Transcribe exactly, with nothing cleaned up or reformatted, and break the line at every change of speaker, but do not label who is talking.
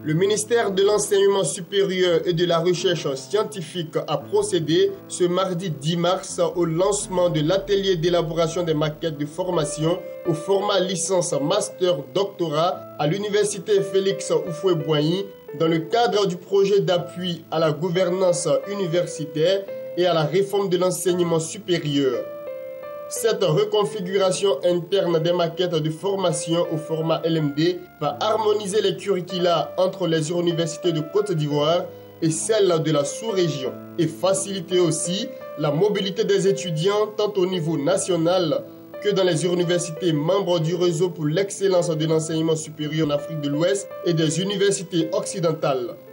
Le ministère de l'Enseignement supérieur et de la Recherche scientifique a procédé ce mardi dix mars au lancement de l'atelier d'élaboration des maquettes de formation au format licence master doctorat à l'université Félix Houphouët-Boigny dans le cadre du projet d'appui à la gouvernance universitaire et à la réforme de l'enseignement supérieur. Cette reconfiguration interne des maquettes de formation au format L M D va harmoniser les curricula entre les universités de Côte d'Ivoire et celles de la sous-région et faciliter aussi la mobilité des étudiants tant au niveau national que dans les universités membres du réseau pour l'excellence de l'enseignement supérieur en Afrique de l'Ouest et des universités occidentales.